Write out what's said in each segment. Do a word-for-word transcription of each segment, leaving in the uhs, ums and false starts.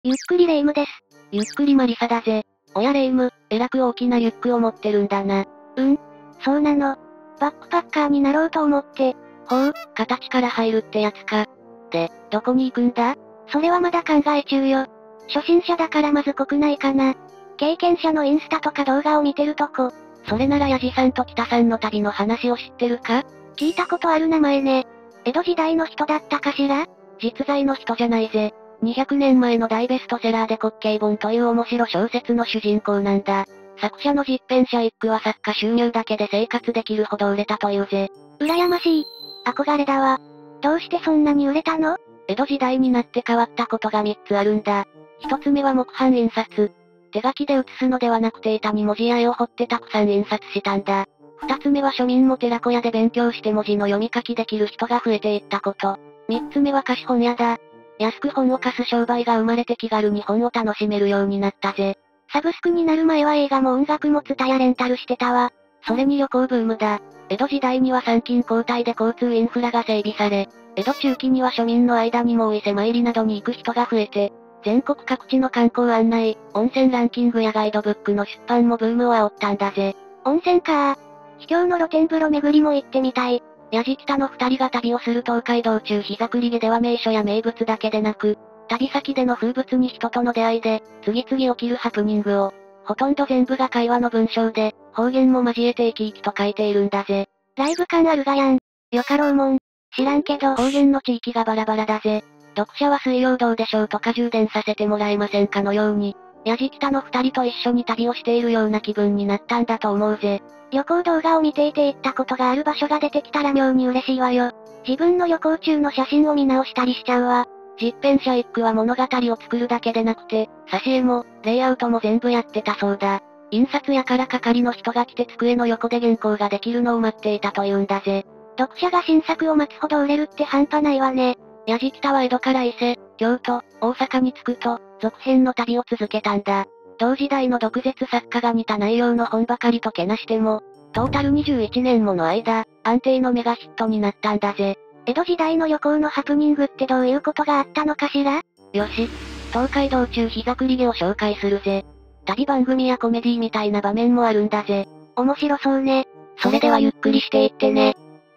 ゆっくりレ夢ムです。 ゆっくりマリサだぜ。おやレ夢ム、えらく大きなリュックを持ってるんだな。 うん、そうなの。バックパッカーになろうと思って。 ほう、形から入るってやつか。で、どこに行くんだ？ それはまだ考え中よ。初心者だからまず国内かな。経験者のインスタとか動画を見てるとこ。 それならヤジさんと北さんの旅の話を知ってるか？ 聞いたことある名前ね。江戸時代の人だったかしら？ 実在の人じゃないぜ。にひゃくねんまえの大ベストセラーで滑稽本という面白小説の主人公なんだ。作者の実編者一句は作家収入だけで生活できるほど売れたというぜ。 羨ましい。憧れだわ。どうしてそんなに売れたの？ 江戸時代になって変わったことがみっつあるんだ。一つ目は木版印刷。手書きで写すのではなくて板に文字や絵を彫ってたくさん印刷したんだ。二つ目は庶民も寺子屋で勉強して文字の読み書きできる人が増えていったこと。三つ目は貸本屋だ。安く本を貸す商売が生まれて気軽に本を楽しめるようになったぜ。 サブスクになる前は映画も音楽もツタヤレンタルしてたわ。 それに旅行ブームだ。江戸時代には参勤交代で交通インフラが整備され、江戸中期には庶民の間にもお伊勢参りなどに行く人が増えて、全国各地の観光案内、温泉ランキングやガイドブックの出版もブームを煽ったんだぜ。 温泉かー。秘境の露天風呂巡りも行ってみたい。 やじきたの二人が旅をする東海道中膝栗毛では名所や名物だけでなく、旅先での風物に人との出会いで、次々起きるハプニングを、ほとんど全部が会話の文章で、方言も交えて生き生きと書いているんだぜ。 ライブ感あるがやん。よかろうもん。知らんけど。 方言の地域がバラバラだぜ。読者は水曜どうでしょうとか充電させてもらえませんかのように、やじきたの二人と一緒に旅をしているような気分になったんだと思うぜ。 旅行動画を見ていて行ったことがある場所が出てきたら妙に嬉しいわよ。自分の旅行中の写真を見直したりしちゃうわ。 実編者一句は物語を作るだけでなくて、挿絵も、レイアウトも全部やってたそうだ。印刷屋から係の人が来て机の横で原稿ができるのを待っていたというんだぜ。 読者が新作を待つほど売れるって半端ないわね。 やじきたは江戸から伊勢、京都、大阪に着くと、続編の旅を続けたんだ。同時代の毒舌作家が似た内容の本ばかりとけなしても、トータルにじゅういちねんもの間、安定のメガヒットになったんだぜ。 江戸時代の旅行のハプニングってどういうことがあったのかしら？ よし。東海道中膝栗毛を紹介するぜ。旅番組やコメディみたいな場面もあるんだぜ。 面白そうね。 それではゆっくりしていってね。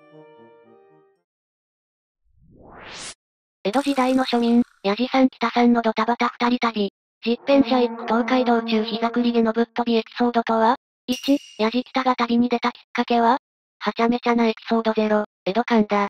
江戸時代の庶民、やじさん北さんのドタバタ二人旅。実編者一句東海道中膝栗毛のぶっ飛びエピソードとは？ いち、やじ北が旅に出たきっかけは？はちゃめちゃなエピソードゼロ、江戸間だ。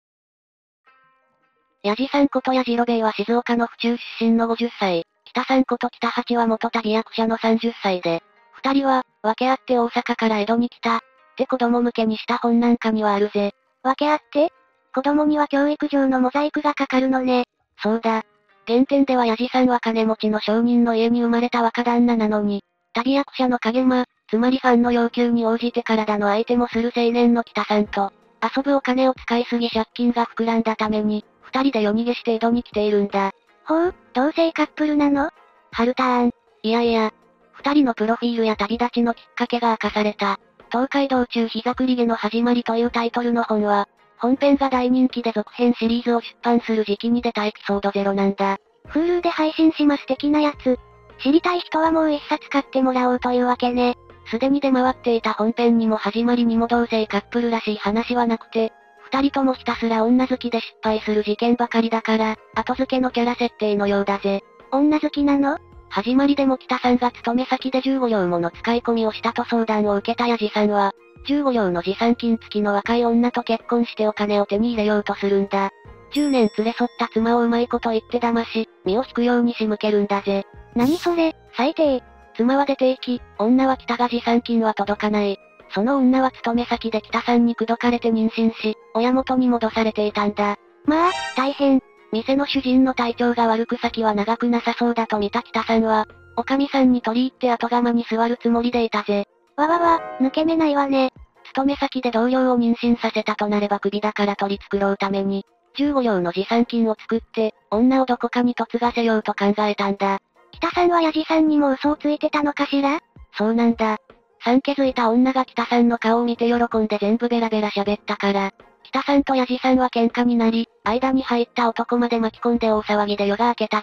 やじさんことやじろべいは静岡の府中出身のごじゅっさい、北さんこと北八は元旅役者のさんじゅっさいで、二人は、分け合って大阪から江戸に来た、って子供向けにした本なんかにはあるぜ。 分け合って？子供には教育上のモザイクがかかるのね。 そうだ。原点ではやじさんは金持ちの商人の家に生まれた若旦那なのに、旅役者の影間、つまりファンの要求に応じて体の相手もする青年の北さんと、遊ぶお金を使いすぎ借金が膨らんだために、二人で夜逃げして江戸に来ているんだ。 ほう、同性カップルなの？ハルターン。 いやいや、二人のプロフィールや旅立ちのきっかけが明かされた、東海道中膝栗毛の始まりというタイトルの本は、本編が大人気で続編シリーズを出版する時期に出たエピソードゼロなんだ。 Hulu で配信します的なやつ。知りたい人はもう一冊買ってもらおうというわけね。 すでに出回っていた本編にも始まりにも同性カップルらしい話はなくて、二人ともひたすら女好きで失敗する事件ばかりだから、後付けのキャラ設定のようだぜ。 女好きなの？ 始まりでも北さんが勤め先でじゅうご両もの使い込みをしたと相談を受けたやじさんは、じゅうご両の持参金付きの若い女と結婚してお金を手に入れようとするんだ。じゅうねん連れ添った妻をうまいこと言って騙し、身を引くように仕向けるんだぜ。 何それ、最低。 妻は出て行き、女は北が持参金は届かない。その女は勤め先で北さんに口説かれて妊娠し、親元に戻されていたんだ。 まあ、大変。 店の主人の体調が悪く先は長くなさそうだと見た北さんは、おかみさんに取り入って後釜に座るつもりでいたぜ。 わわわ、抜け目ないわね。 勤め先で同僚を妊娠させたとなれば首だから取り繕うために、じゅうご両の持参金を作って、女をどこかに嫁がせようと考えたんだ。 北さんはやじさんにも嘘をついてたのかしら？ そうなんだ。産気づいた女が北さんの顔を見て喜んで全部ベラベラ喋ったから、北さんとやじさんは喧嘩になり、間に入った男まで巻き込んで大騒ぎで夜が明けたぜ。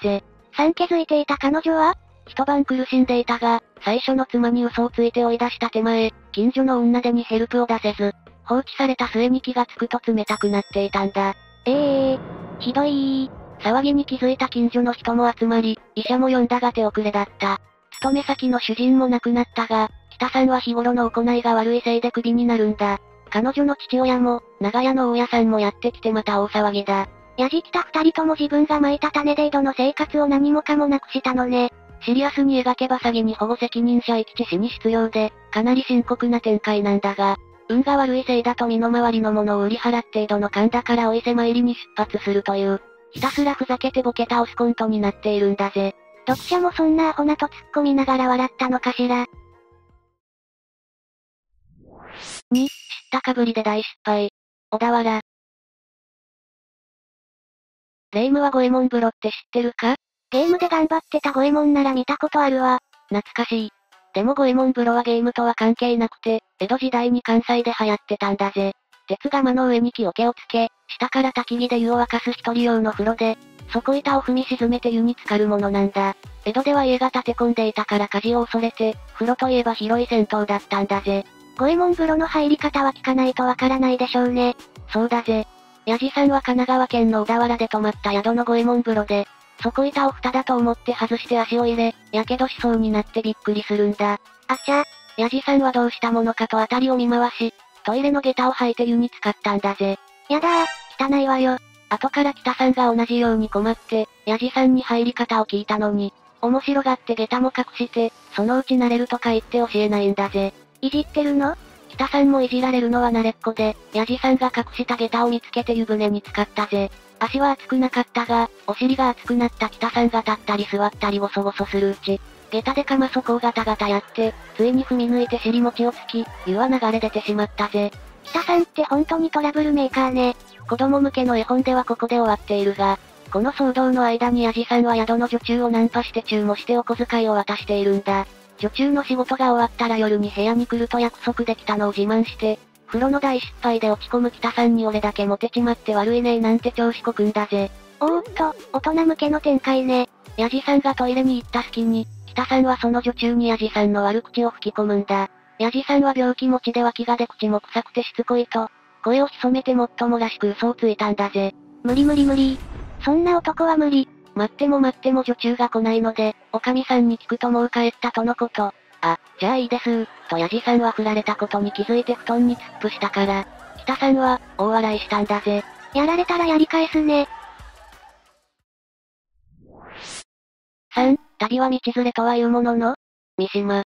産気づいていた彼女は一晩苦しんでいたが、最初の妻に嘘をついて追い出した手前、近所の女手にヘルプを出せず、放置された末に気がつくと冷たくなっていたんだ。 ええー、ひどいー。騒ぎに気づいた近所の人も集まり、医者も呼んだが手遅れだった。勤め先の主人も亡くなったが、北さんは日頃の行いが悪いせいでクビになるんだ。彼女の父親も、長屋の大家さんもやってきてまた大騒ぎだ。 やじきた二人とも自分が蒔いた種で井戸の生活を何もかもなくしたのね。 シリアスに描けば詐欺に保護責任者遺棄致死に必要で、かなり深刻な展開なんだが、運が悪いせいだと身の回りのものを売り払って井戸の神田からお伊勢参りに出発するという、ひたすらふざけてボケ倒すコントになっているんだぜ。 読者もそんなアホなと突っ込みながら笑ったのかしら。 に、知ったかぶりで大失敗。小田原。霊夢は五右衛門風呂って知ってるか？ ゲームで頑張ってた五右衛門なら見たことあるわ。 懐かしい。でも五右衛門風呂はゲームとは関係なくて、江戸時代に関西で流行ってたんだぜ。鉄釜の上に木桶をつけ、下から焚き火で湯を沸かす一人用の風呂で、底板を踏み沈めて湯に浸かるものなんだ。江戸では家が建て込んでいたから火事を恐れて、風呂といえば広い銭湯だったんだぜ。 五右衛門風呂の入り方は聞かないとわからないでしょうね。 そうだぜ。矢地さんは神奈川県の小田原で泊まった宿の五右衛門風呂で、底板を蓋だと思って外して足を入れ、やけどしそうになってびっくりするんだ。 あちゃ。 矢地さんはどうしたものかと辺りを見回し、トイレの下駄を履いて湯に浸かったんだぜ。 やだー、汚いわよ。 後から北さんが同じように困って、矢地さんに入り方を聞いたのに、面白がって下駄も隠して、そのうち慣れるとか言って教えないんだぜ。 いじってるの？ 北さんもいじられるのは慣れっこで、矢地さんが隠した下駄を見つけて湯船に浸かったぜ。足は熱くなかったが、お尻が熱くなった北さんが立ったり座ったりゴソゴソするうち、下駄でかま底をガタガタやって、ついに踏み抜いて尻餅をつき、湯は流れ出てしまったぜ。 北さんって本当にトラブルメーカーね。 子供向けの絵本ではここで終わっているが、この騒動の間に矢地さんは宿の女中をナンパして注もしてお小遣いを渡しているんだ。女中の仕事が終わったら夜に部屋に来ると約束できたのを自慢して、風呂の大失敗で落ち込む北さんに俺だけモテちまって悪いねーなんて調子こくんだぜ。 おーっと、大人向けの展開ね。 矢地さんがトイレに行った隙に、北さんはその女中に矢地さんの悪口を吹き込むんだ。矢地さんは病気持ちで脇がで口も臭くてしつこいと、声を潜めてもっともらしく嘘をついたんだぜ。 無理無理無理。そんな男は無理。 待っても待っても女中が来ないので、おかみさんに聞くともう帰ったとのこと。あ、じゃあいいですー、と矢地さんは振られたことに気づいて布団に突っ伏したから、北さんは、大笑いしたんだぜ。 やられたらやり返すね。 さん、旅は道連れとはいうものの、三島。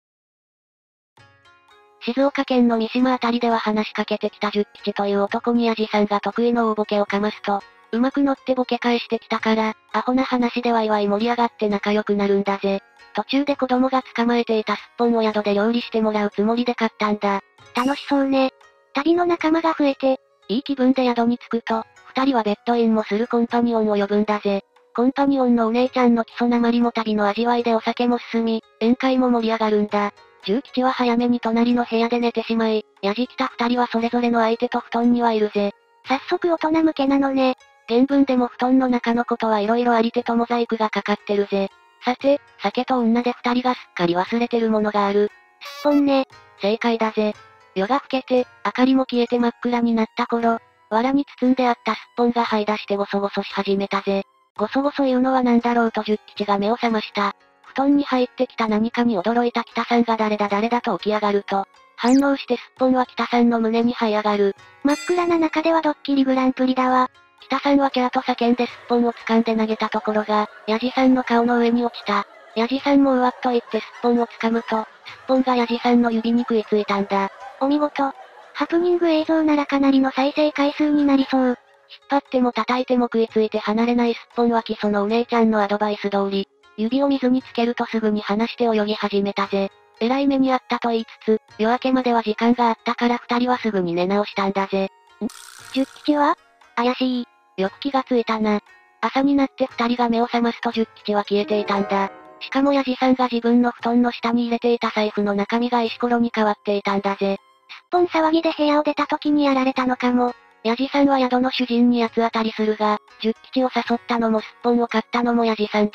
静岡県の三島あたりでは話しかけてきた十吉という男に矢地さんが得意の大ボケをかますと、うまく乗ってボケ返してきたから、アホな話でワイワイ盛り上がって仲良くなるんだぜ。途中で子供が捕まえていたすっぽんを宿で料理してもらうつもりで買ったんだ。 楽しそうね。旅の仲間が増えて、 いい気分で宿に着くと、二人はベッドインもするコンパニオンを呼ぶんだぜ。コンパニオンのお姉ちゃんの基礎なまりも旅の味わいでお酒も進み、宴会も盛り上がるんだ。十吉は早めに隣の部屋で寝てしまい、やじきた二人はそれぞれの相手と布団にはいるぜ。 早速大人向けなのね。 原文でも布団の中のことはいろいろありてとモザイクがかかってるぜ。さて、酒と女で二人がすっかり忘れてるものがある。 すっぽんね。 正解だぜ。夜が更けて、明かりも消えて真っ暗になった頃、藁に包んであったすっぽんが這い出してゴソゴソし始めたぜ。ゴソゴソ言うのはなんだろうと十吉が目を覚ました。布団に入ってきた何かに驚いた北さんが誰だ誰だと起き上がると、反応してすっぽんは北さんの胸に這い上がる。 真っ暗な中ではドッキリグランプリだわ。 北さんはキャーと叫んですっぽんを掴んで投げたところが、ヤジさんの顔の上に落ちた。ヤジさんもうわっと言ってすっぽんを掴むと、すっぽんがヤジさんの指に食いついたんだ。 お見事。ハプニング映像ならかなりの再生回数になりそう。引っ張っても叩いても食いついて離れないすっぽんは基礎のお姉ちゃんのアドバイス通り、指を水につけるとすぐに離して泳ぎ始めたぜ。えらい目にあったと言いつつ、夜明けまでは時間があったから二人はすぐに寝直したんだぜ。ん？ 十吉は？怪しい。 よく気がついたな。朝になって二人が目を覚ますと十吉は消えていたんだ。しかもヤジさんが自分の布団の下に入れていた財布の中身が石ころに変わっていたんだぜ。 すっぽん騒ぎで部屋を出た時にやられたのかも。 ヤジさんは宿の主人に八つ当たりするが、十吉を誘ったのもすっぽんを買ったのもヤジさんだ。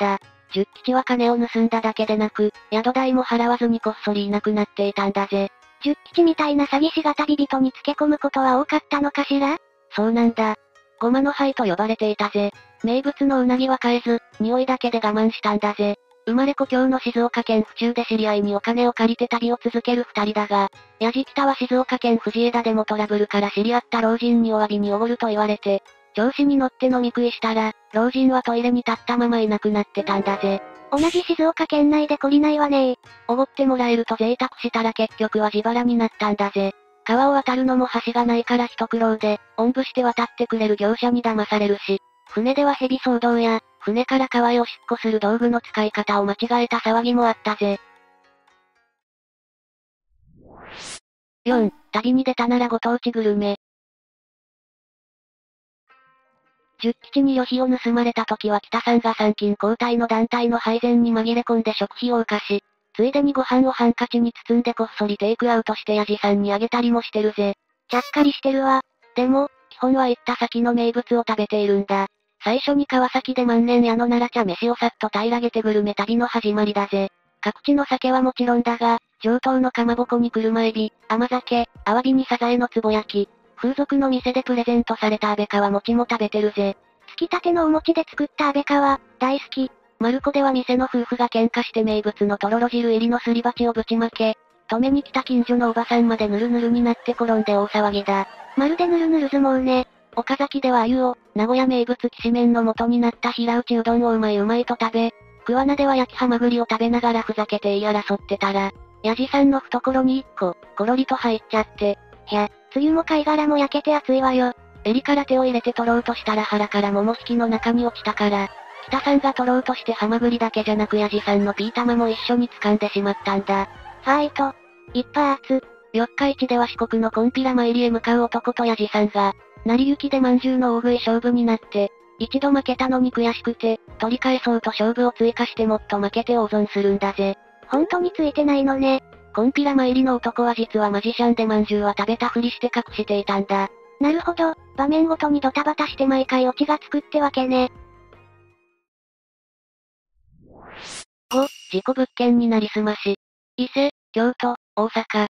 十吉は金を盗んだだけでなく、宿代も払わずにこっそりいなくなっていたんだぜ。 十吉みたいな詐欺師が旅人につけ込むことは多かったのかしら？ そうなんだ。ゴマの灰と呼ばれていたぜ。名物のうなぎは買えず、匂いだけで我慢したんだぜ。生まれ故郷の静岡県府中で知り合いにお金を借りて旅を続ける二人だが、ヤジ北は静岡県藤枝でもトラブルから知り合った老人にお詫びにおごると言われて、調子に乗って飲み食いしたら、老人はトイレに立ったままいなくなってたんだぜ。 同じ静岡県内で懲りないわねー。 おごってもらえると贅沢したら結局は自腹になったんだぜ。川を渡るのも橋がないから一苦労で、おんぶして渡ってくれる業者に騙されるし、船では蛇騒動や、船から川へおしっこする道具の使い方を間違えた騒ぎもあったぜ。よん、旅に出たならご当地グルメ。十吉に旅費を盗まれた時は北さんが参勤交代の団体の配膳に紛れ込んで食費を浮かし、ついでにご飯をハンカチに包んでこっそりテイクアウトしてヤジさんにあげたりもしてるぜ。 ちゃっかりしてるわ。 でも、基本は行った先の名物を食べているんだ。最初に川崎で万年屋の奈良茶飯をさっと平らげてグルメ旅の始まりだぜ。各地の酒はもちろんだが、上等のかまぼこに車エビ、甘酒、アワビにサザエのつぼ焼き、風俗の店でプレゼントされた安倍川餅も食べてるぜ。 つきたてのお餅で作った安倍川、大好き。 マルコでは店の夫婦が喧嘩して名物のとろろ汁入りのすり鉢をぶちまけ、止めに来た近所のおばさんまでヌルヌルになって転んで大騒ぎだ。 まるでヌルヌル相撲ね。 岡崎では鮎を、名古屋名物きしめんの元になった平打ちうどんをうまいうまいと食べ、桑名では焼きハマグリを食べながらふざけて言い争ってたら、ヤジさんの懐に一個、コロリと入っちゃって、 ひゃ、つゆも貝殻も焼けて熱いわよ。 襟から手を入れて取ろうとしたら腹から桃引きの中に落ちたから、北さんが取ろうとしてハマグリだけじゃなくヤジさんのピー玉も一緒に掴んでしまったんだ。 ファイト。一発。 四日市では四国のコンピラ参りへ向かう男とヤジさんが、成り行きでまんじゅうの大食い勝負になって、一度負けたのに悔しくて、取り返そうと勝負を追加してもっと負けて大損するんだぜ。 本当についてないのね。 コンピラ参りの男は実はマジシャンでまんじゅうは食べたふりして隠していたんだ。 なるほど、場面ごとにドタバタして毎回オチがつくってわけね。 ご、事故物件になりすまし。伊勢、京都、大阪。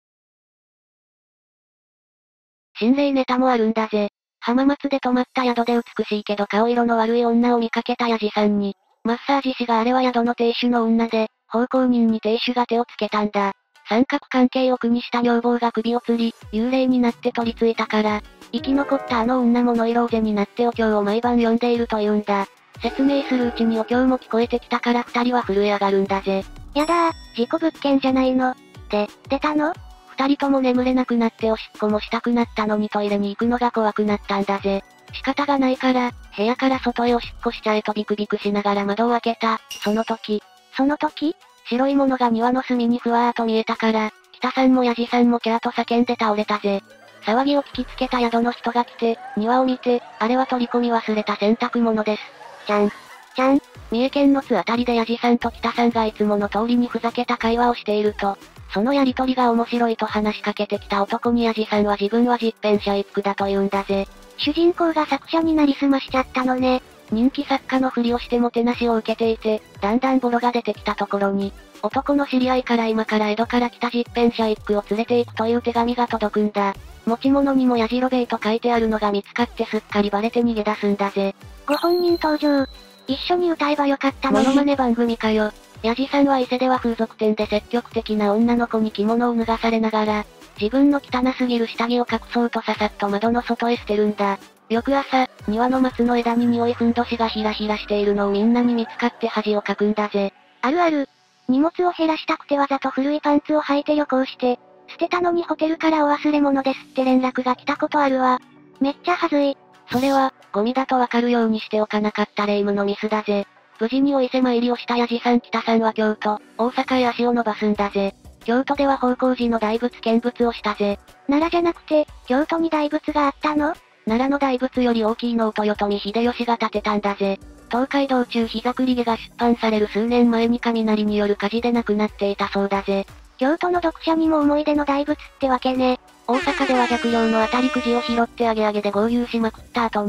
心霊ネタもあるんだぜ。浜松で泊まった宿で美しいけど顔色の悪い女を見かけたヤジさんに、マッサージ師があれは宿の亭主の女で、奉公人に亭主が手をつけたんだ。三角関係を苦にした女房が首を吊り、幽霊になって取り付いたから、生き残ったあの女もノイローゼになってお経を毎晩読んでいると言うんだ。説明するうちにお経も聞こえてきたから二人は震え上がるんだぜ。 やだー、事故物件じゃないの。で、出たの？ 二人とも眠れなくなっておしっこもしたくなったのにトイレに行くのが怖くなったんだぜ。仕方がないから、部屋から外へおしっこしちゃえとビクビクしながら窓を開けた、その時。 その時？ 白いものが庭の隅にふわーっと見えたから、北さんもヤジさんもキャーと叫んで倒れたぜ。騒ぎを聞きつけた宿の人が来て、庭を見て、あれは取り込み忘れた洗濯物です。 ちゃん。ちゃん。 三重県の津あたりでヤジさんと北さんがいつもの通りにふざけた会話をしていると、そのやりとりが面白いと話しかけてきた男にヤジさんは自分は実編者一句だと言うんだぜ。 主人公が作者になりすましちゃったのね。 人気作家のふりをしてもてなしを受けていて、だんだんボロが出てきたところに、男の知り合いから今から江戸から来た実編者一句を連れて行くという手紙が届くんだ。持ち物にもやじろべえと書いてあるのが見つかってすっかりバレて逃げ出すんだぜ。 ご本人登場。一緒に歌えばよかったのに。 モノマネ番組かよ。ヤジさんは伊勢では風俗店で積極的な女の子に着物を脱がされながら、自分の汚すぎる下着を隠そうとささっと窓の外へ捨てるんだ。翌朝、庭の松の枝に匂いふんどしがひらひらしているのをみんなに見つかって恥をかくんだぜ。 あるある。荷物を減らしたくてわざと古いパンツを履いて旅行して、捨てたのにホテルからお忘れ物ですって連絡が来たことあるわ。めっちゃはずい。 それは、ゴミだとわかるようにしておかなかった霊夢のミスだぜ。無事にお伊勢参りをしたヤジさん北さんは京都、大阪へ足を伸ばすんだぜ。京都では方向寺の大仏見物をしたぜ。 奈良じゃなくて、京都に大仏があったの？ 奈良の大仏より大きいのを豊臣秀吉が建てたんだぜ。東海道中膝栗毛が出版される数年前に雷による火事で亡くなっていたそうだぜ。 京都の読者にも思い出の大仏ってわけね。 大阪では百両の当たりくじを拾ってあげあげで豪遊しまくった後に、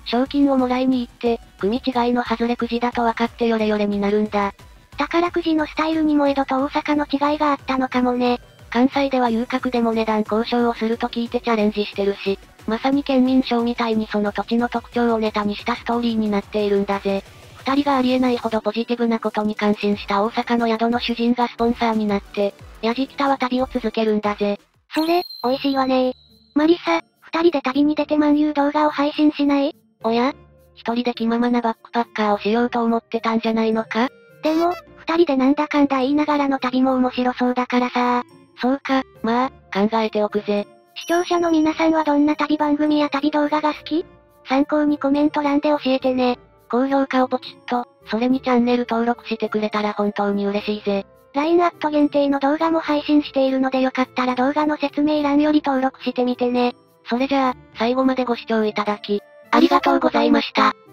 賞金をもらいに行って、組違いの外れくじだと分かってヨレヨレになるんだ。 宝くじのスタイルにも江戸と大阪の違いがあったのかもね。 関西では遊郭でも値段交渉をすると聞いてチャレンジしてるし、まさに県民賞みたいにその土地の特徴をネタにしたストーリーになっているんだぜ。二人がありえないほどポジティブなことに感心した大阪の宿の主人がスポンサーになって、やじきたは旅を続けるんだぜ。 それ、美味しいわねー。マリサ、二人で旅に出て漫遊動画を配信しない？ おや？一人で気ままなバックパッカーをしようと思ってたんじゃないのか？ でも、二人でなんだかんだ言いながらの旅も面白そうだからさ。 そうか、まあ、考えておくぜ。 視聴者の皆さんはどんな旅番組や旅動画が好き？参考にコメント欄で教えてね。 高評価をポチッと、それにチャンネル登録してくれたら本当に嬉しいぜ。 ライン アット限定の動画も配信しているのでよかったら動画の説明欄より登録してみてね。 それじゃあ、最後までご視聴いただき、ありがとうございました。